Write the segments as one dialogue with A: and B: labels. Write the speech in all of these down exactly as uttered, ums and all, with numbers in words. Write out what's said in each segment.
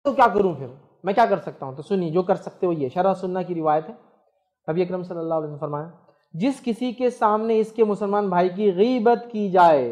A: تو کیا کروں پھر، میں کیا کر سکتا ہوں؟ تو سنیے جو کر سکتے ہو یہ شرح سنہ کی روایت ہے. نبی اکرم صلی اللہ علیہ وسلم فرمایا جس کسی کے سامنے اس کے مسلمان بھائی کی غیبت کی جائے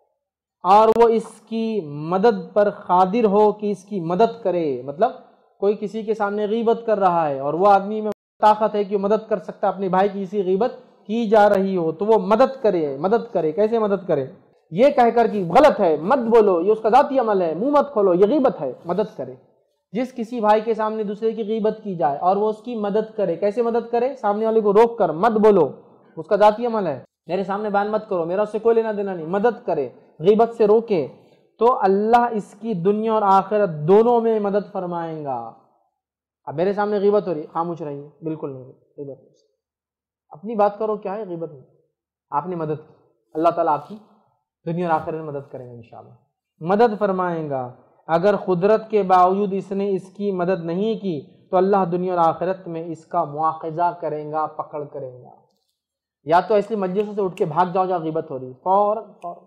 A: اور وہ اس کی مدد پر قادر ہو کہ اس کی مدد کرے، مطلب کوئی کسی کے سامنے غیبت کر رہا ہے اور وہ آدمی میں طاقت ہے کہ وہ مدد کر سکتا ہے، اپنے بھائی کی اسی غیبت کی جا رہی ہو تو وہ مدد کرے. مدد کرے کیسے مدد کرے؟ یہ کہہ کر کہ غلط ہے مت بولو، یہ اس کا ذاتی عمل ہے، منہ مت کھولو، یہ غیبت ہے. مدد کرے. جس کسی بھائی کے سامنے دوسرے کی غیبت کی جائے اور وہ اس کی مدد کرے، کیسے مدد کرے؟ سامنے والے کو روک کر مت بولو، اس کا ذاتی عمل ہے، میرے سامنے بیان مت کرو، میرا اس سے کوئی لینا دینا نہیں. مدد کرے، غیبت سے روکے تو اللہ اس کی دنیا اور آخرت دونوں میں مدد فرمائیں گا. اب میرے سامنے غیبت ہو رہی ہے، خاموش رہیے، بالکل نہیں غیبت نہیں، اپنی بات کرو. کیا ہے غیبت نہیں؟ آپ نے مدد کی، اللہ تعالیٰ آپ کی دنیا اور آخرت میں مدد کریں گے انشاءاللہ، مدد فرمائیں گا. اگر قدرت کے باوجود اس نے اس کی مدد نہیں کی تو اللہ دنیا اور آخرت میں اس کا مواخذہ کریں گا، پکڑ کریں گا. یا تو ایسی مجلسوں سے اٹھ کے بھاگ جاؤ جہاں غیبت ہو رہی ہے، فوراً فوراً.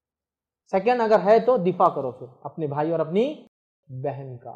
A: سیکنڈ اگر ہے تو دفاع کرو پھر اپنے بھائی اور اپنی بہن کا.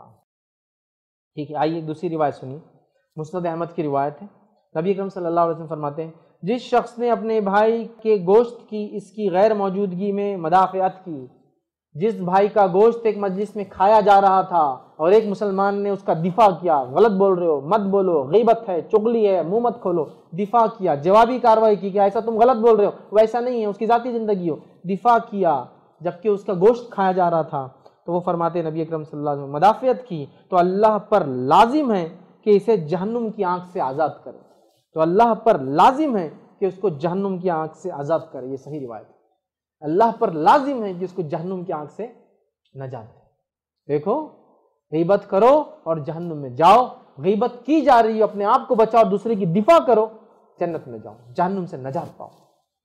A: ٹھیک ہے، آئیے دوسری روایت سنیے. مسند احمد کی روایت ہے. نبی اکرم صلی اللہ علیہ وسلم فرماتے ہیں جس شخص نے اپنے بھائی کے گوشت کی اس کی غیر موجودگی میں مدافعت کی، جس بھائی کا گوشت ایک مجلس میں کھایا جا رہا تھا اور ایک مسلمان نے اس کا دفاع کیا، غلط بول رہے ہو مت بولو، غیبت ہے، چغلی ہے، منہ مت کھولو، دفاع کیا، جوابی کارروائی کی کہ ایسا تم غلط بول رہے ہو، ویسا نہیں ہے، اس کی ذاتی زندگی ہو، دفاع کیا جبکہ اس کا گوشت کھایا جا رہا تھا. تو وہ فرماتے ہیں نبی اکرم صلی اللہ علیہ وسلم مدافعت کی تو اللہ پر لازم ہے کہ اسے جہنم کی آنکھ سے آزاد کرے. تو اللہ پر لازم ہے کہ اس کو جہنم کی آنکھ سے آزاد کرے. یہ صحیح روایت ہے. اللہ پر لازم ہے کہ اس کو جہنم کی آنکھ سے نجات دے. دیکھو، غیبت کرو اور جہنم میں جاؤ، غیبت کی جا رہی ہے، اپنے آپ کو بچاؤ، دوسرے کی دفاع کرو، جنت میں جاؤ، جہنم سے نجات پاؤ.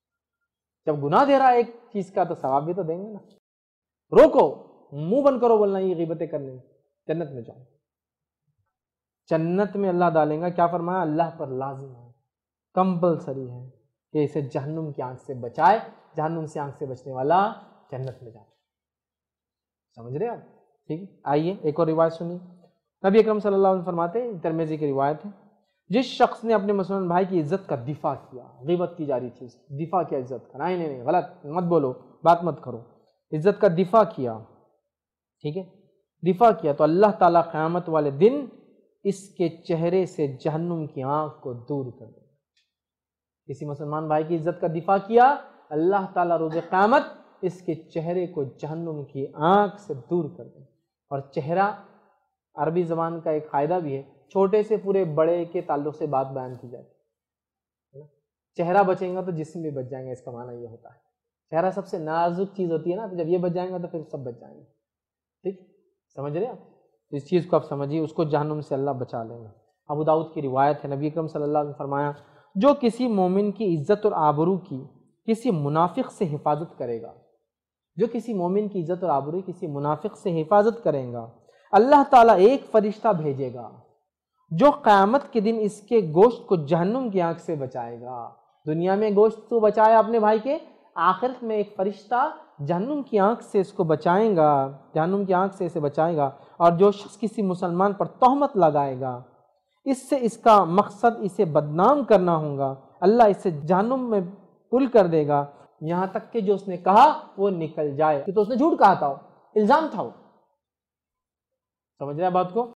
A: جب گناہ دے رہا ہے ایک چیز کا تو ثواب بھی تو دیں گے نا. روکو، منہ بند کرو بولنا یہ غیبتیں کرنے میں، جنت میں جاؤ. جنت میں اللہ ڈالیں گا. کیا فرمایا؟ اللہ پر لازم ہے، کمپلسری ہے کہ اسے جہنم کی آنکھ سے بچائے. جہنم سے آنکھ سے بچنے والا جنت میں جائے. سمجھ رہے آپ؟ ٹھیک ہے، آئیے ایک اور روایت سنیے. نبی اکرم صلی اللہ علیہ وسلم فرماتے ہیں، ترمذی کی روایت ہے، جس شخص نے اپنے مسلمان بھائی کی عزت کا دفاع کیا، غیبت کی جا رہی چیز دفاع کیا، عزت کا، نہیں نہیں نہیں غلط مت بولو، بات مت کرو، عزت کا دفاع کیا، ٹھیک ہے، دفاع کیا تو اللہ تعالیٰ قیامت والے دن اس کے چہرے سے جہنم کی آنکھ کو دور کر دے. کسی مسلمان بھائی کی عزت کا دفاع کیا، اللہ تعالیٰ روز قیامت اس کے چہرے کو جہنم کی آنکھ سے دور کر دے. اور چہرہ عربی زبان کا ایک قاعدہ بھی ہے، چھوٹے سے پورے بڑے کے تعلق سے بات بیان کی جاتی ہے. چہرہ بچیں گا تو جسم بھی بچ جائیں گے، اس کا معنی یہ ہوتا ہے. چہرہ سب سے نازک چیز ہوتی ہے نا، تو جب یہ بچ جائیں گا تو پھر سب بچ جائیں گے. ٹھیک، سمجھ رہے آپ؟ اس چیز کو آپ سمجھیے، اس کو جہنم سے اللہ بچا لیں گا. ابو داؤد کی روایت ہے، نبی اکرم صلی اللہ علیہ وسلم فرمایا جو کسی مومن کی عزت اور آبرو کی کسی منافق سے حفاظت کرے گا، جو کسی مومن کی عزت اور آبرو کسی منافق سے حفاظت کرے گا، اللہ تعالیٰ ایک فرشتہ بھیجے گا جو قیامت کے دن اس کے گوشت کو جہنم کی آنکھ سے بچائے گا. دنیا میں گوشت تو بچایا اپنے بھائی کے، آخرت میں ایک فرشتہ جہنم کی آنکھ سے اس کو بچائیں گا، جہنم کی آنکھ سے اسے بچائے گا. اور جو شخص کسی مسلمان پر تہمت لگائے گا، اس سے اس کا مقصد اسے بدنام کرنا ہوگا، اللہ اسے جہنم میں پل کر دے گا یہاں تک کہ جو اس نے کہا وہ نکل جائے. کہ تو اس نے جھوٹ کہا تھا، الزام تھا. سمجھ رہے ہیں بات کو؟